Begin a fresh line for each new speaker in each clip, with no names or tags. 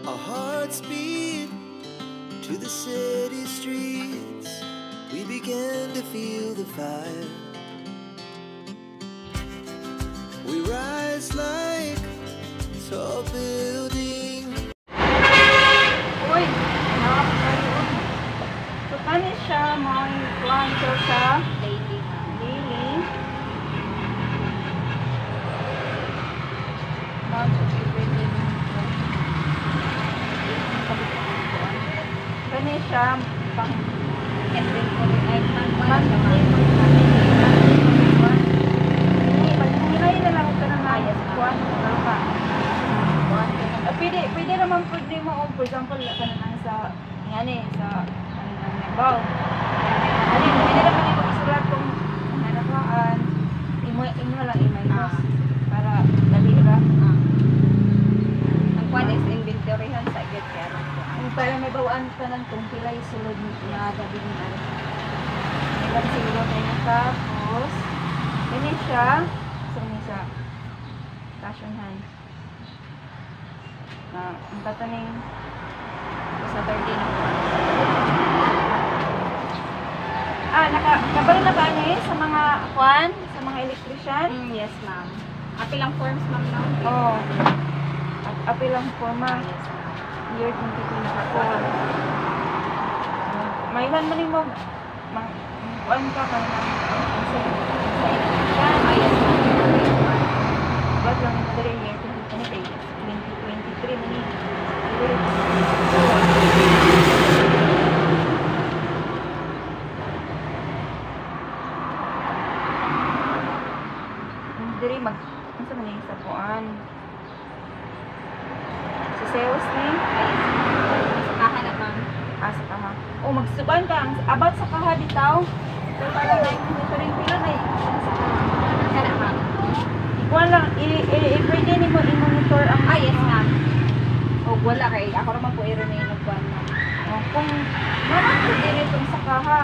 Our hearts beat to the city streets. We began to feel the fire. We rise like tall buildings.
Uy, nakakapagod. So, kani siya mga kwanto sa daily. Kani siya pang inventory ay monthly. Pag-hilay na lang ito ng ayas kuwan. Pwede naman pwede mo, for example, kanang sa baw. Pwede naman yung isulat kung nanakuhaan, imo na lang i-minus para dali ra. Ang kuwan is inventoryhan sa agad kaya para may bawaan ka lang kung pila yung sulod na gabi na. Ilan siguro kayo tapos ini siya sa fashion hand. Ang tataning sa 30 na po. Kabalo na ba niya sa mga kwan? Sa mga electrician?
Yes, ma'am. Apilang forms, ma'am, no?
Oo. Apilang forma.
Yes, ma'am.
Year 2024. May ilan man yung kwan ka sa electrician?
Yes, ma'am.
Ba't lang ito rin year 2023 na niya. Diri ano sa man sa puan. Si sales ni
Sa kaha na, ma'am.
sa kaha. Magsuban ka about sa kaha bitaw. Pero para na ito rin pila na sa kaha.
Kana, ma'am.
Ikuan lang pwede ni mo i-monitor ang
Yes, ma'am. Wala kay ako naman po i-remain ng buwan, ma'am.
kung naman pwede nitong sa kaha.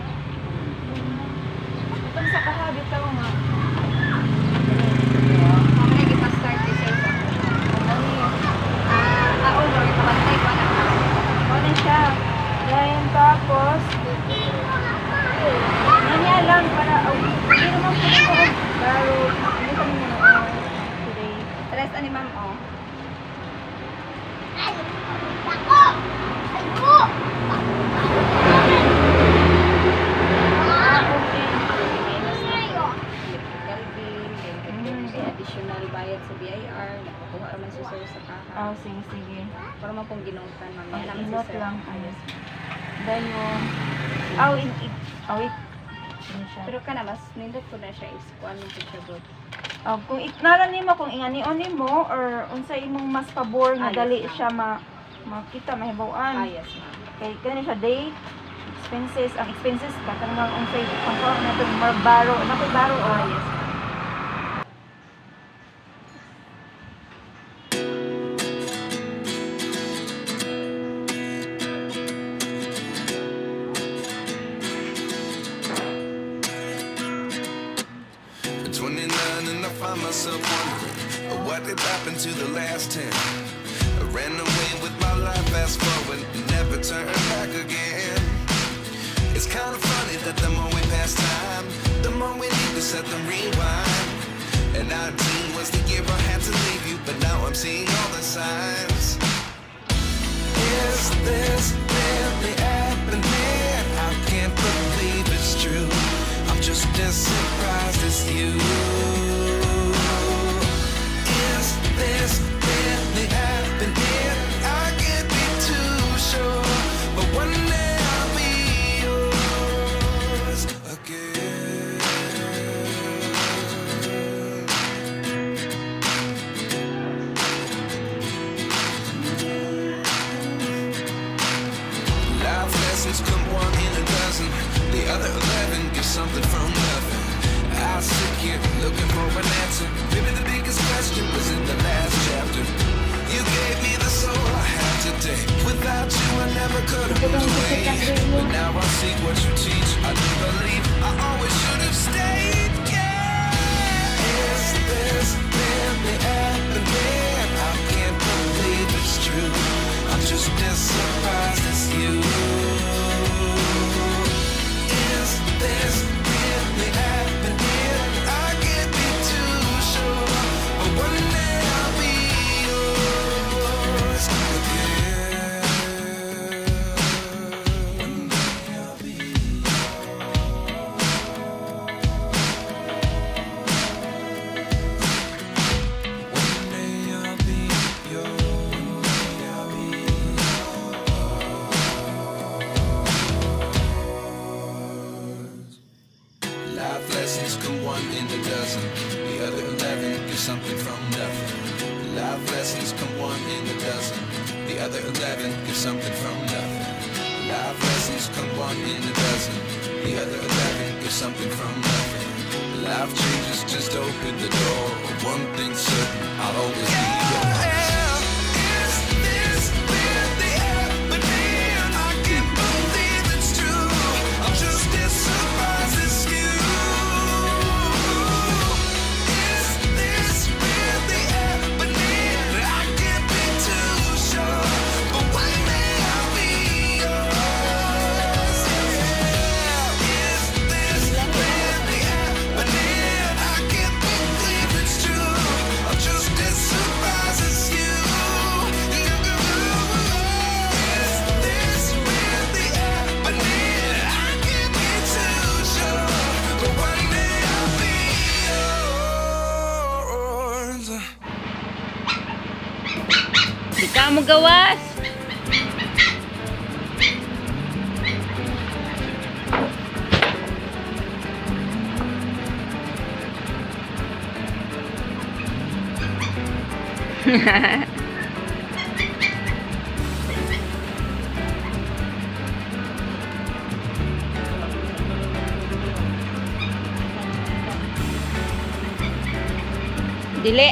Itong sa kaha bitaw nga.
Ma'am, nag-start this year. Lord, kapantay ko na, ma'am.
Ano siya? Yan tapos nanya lang para hindi naman po ito pero hindi kami na today.
Tres ani, ma'am, oh. Additional bayad sa BIR, nakukuha naman si sir sa kaha.
Sige.
Para mo pong ginutan, ma'am. Yan lang si
Inot
sir.
lang.
Ayos.
Then yung wait. Ano siya?
Pero ka na, mas nindot ko na siya is kuan yung picture board.
Kung iknaran nimo kung ingani-on nimo or unsa imong mas pabor nga
Yes,
dali
ma'am.
siya makita mahibaw-an.
Yes, ma'am.
Kay kani siya date, expenses, ang expenses katang mga unsay pangko na to baro, nakoy baro
Yes, ma'am.
At 29 and I find myself wondering what did happen to the last 10. I ran away with my life, fast forward, never turn back again. It's kind of funny that the more we pass time, the more we need to set the rewind. And 19 was the year I had to leave you, but now I'm seeing all the signs. Is this really happening? I can't believe it's true. I'm just as surprised as you. Is this really happening? I can't be too sure, but one day I'll be yours again. Life lessons come one in a dozen. The other 11 give something from nothing. I sit here looking for an answer. Maybe the biggest question was in the last chapter. You gave me the soul I have today. Without you I never could have moved away. But now I see what you teach. I do believe I always should have stayed. Yeah. Is this really happening? I can't believe it's true. as surprised as you. Is this really happening? I can't be too sure, but one day I'll be yours again. One day I'll be life lessons come one in a dozen. The other 11 get something from nothing. Life lessons come one in a dozen. The other 11 get something from nothing. Life lessons come one in a dozen. The other 11 get something from nothing. Life changes, just open the door. One thing's certain, I'll always be yours. Is this really happening? I can't believe it's true. I'm just as surprised as you. Is this really happening? I can't be too sure, but one day I'll be yours. Is this really happening? I can't believe it's true. I'm just as surprised as you. Is this really happening? I can't be too sure, but one day I'll be yours.
Di ka mo gawas. Dili.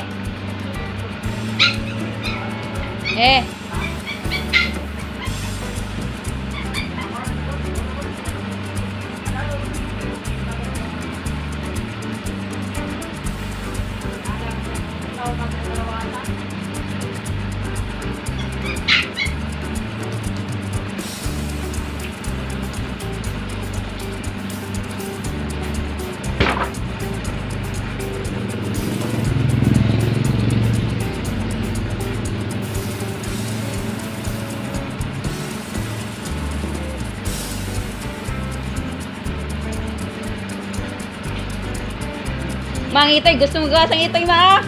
Mang Itoy, gusto mo gawas ang Itoy, ma?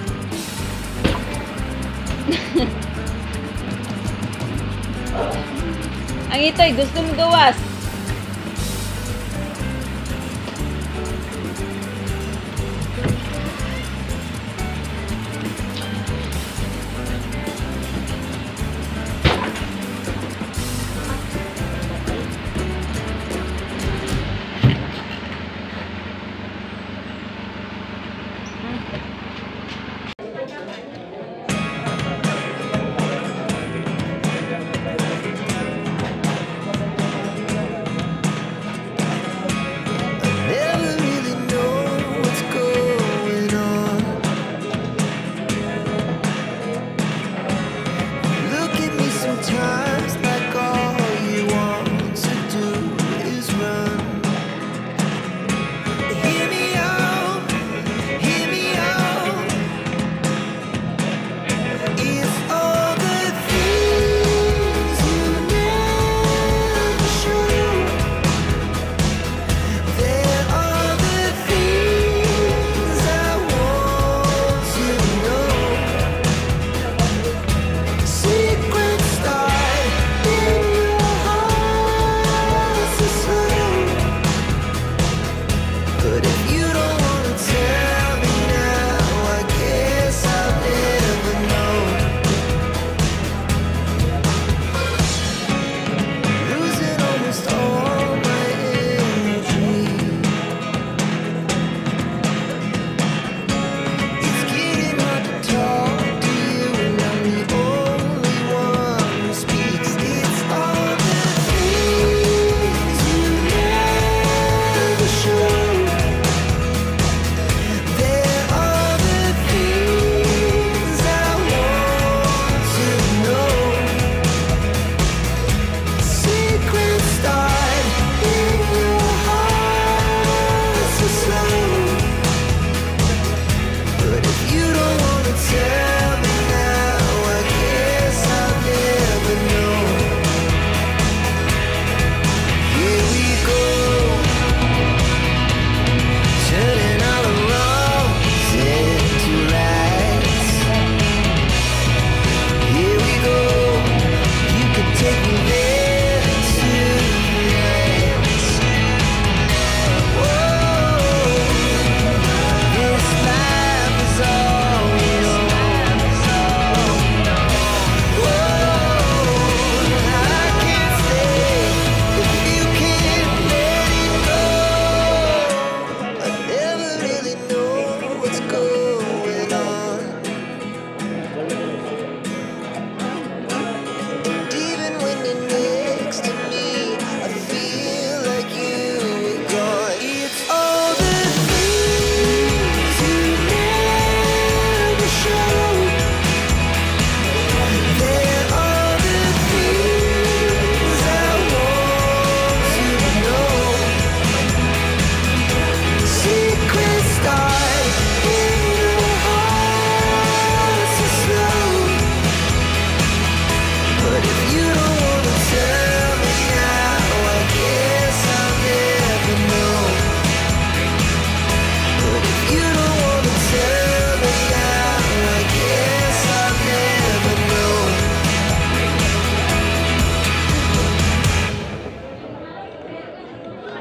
Ang Itoy, gusto mo gawas.